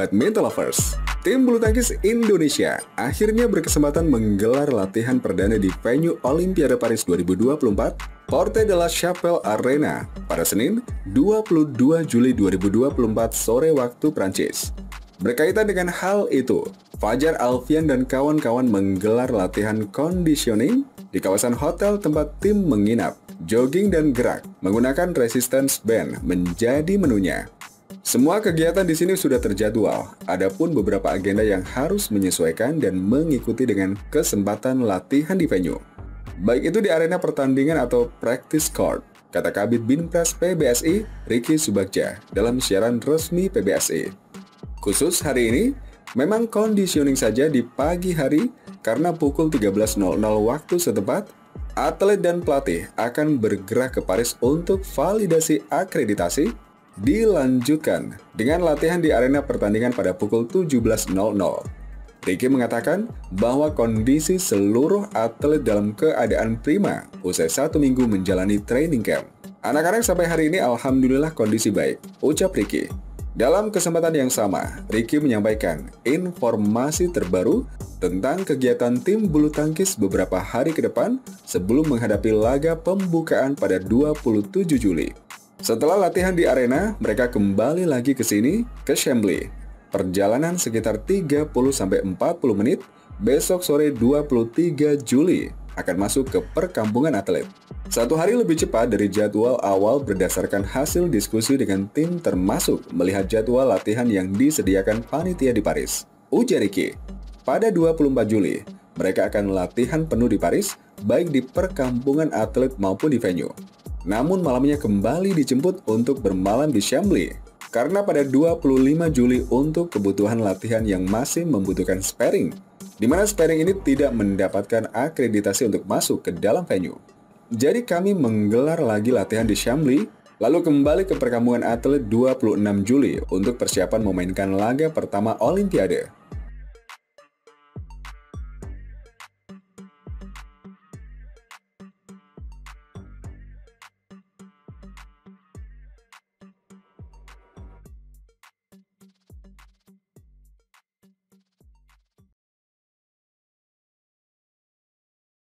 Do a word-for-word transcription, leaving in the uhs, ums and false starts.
Badminton Lovers, tim bulu tangkis Indonesia akhirnya berkesempatan menggelar latihan perdana di venue Olimpiade Paris dua ribu dua puluh empat, Porte de la Chapelle Arena, pada Senin, dua puluh dua Juli dua ribu dua puluh empat sore waktu Prancis. Berkaitan dengan hal itu, Fajar Alfian dan kawan-kawan menggelar latihan conditioning di kawasan hotel tempat tim menginap. Jogging dan gerak menggunakan resistance band menjadi menunya. Semua kegiatan di sini sudah terjadwal, adapun beberapa agenda yang harus menyesuaikan dan mengikuti dengan kesempatan latihan di venue. Baik itu di arena pertandingan atau practice court, kata Kabid Binpres P B S I, Ricky Subagja, dalam siaran resmi P B S I. Khusus hari ini, memang conditioning saja di pagi hari karena pukul tiga belas nol nol waktu setempat, atlet dan pelatih akan bergerak ke Paris untuk validasi akreditasi, dilanjutkan dengan latihan di arena pertandingan pada pukul tujuh belas nol nol. Ricky mengatakan bahwa kondisi seluruh atlet dalam keadaan prima usai satu minggu menjalani training camp. Anak-anak sampai hari ini alhamdulillah kondisi baik, ucap Ricky. Dalam kesempatan yang sama, Ricky menyampaikan informasi terbaru tentang kegiatan tim bulu tangkis beberapa hari ke depan sebelum menghadapi laga pembukaan pada dua puluh tujuh Juli. Setelah latihan di arena, mereka kembali lagi ke sini, ke Chambly. Perjalanan sekitar tiga puluh sampai empat puluh menit, besok sore dua puluh tiga Juli akan masuk ke perkampungan atlet. Satu hari lebih cepat dari jadwal awal berdasarkan hasil diskusi dengan tim termasuk melihat jadwal latihan yang disediakan panitia di Paris. Ujar Ricky, pada dua puluh empat Juli, mereka akan latihan penuh di Paris, baik di perkampungan atlet maupun di venue. Namun malamnya kembali dijemput untuk bermalam di Chambly, karena pada dua puluh lima Juli untuk kebutuhan latihan yang masih membutuhkan sparring, di mana sparring ini tidak mendapatkan akreditasi untuk masuk ke dalam venue. Jadi kami menggelar lagi latihan di Chambly, lalu kembali ke perkampungan atlet dua puluh enam Juli untuk persiapan memainkan laga pertama Olimpiade.